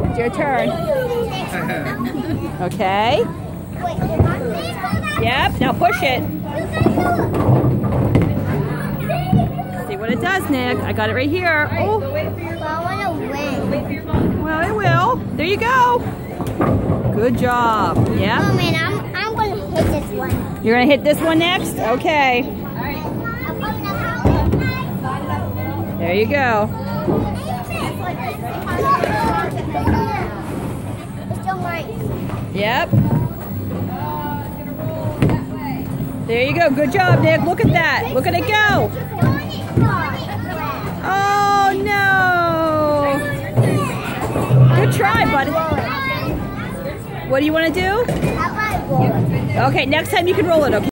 It's your turn. Okay. Yep, now push it. See what it does, Nick. I got it right here. Oh. I want to win. Well, it will. There you go. Good job. Yeah. Oh man, I'm going to hit this one. You're going to hit this one next? Okay. There you go. It's still mine. Yep. There you go. Good job, Nick. Look at that. Look at it go. Oh, no. Good try, buddy. What do you want to do? Okay, next time you can roll it, okay?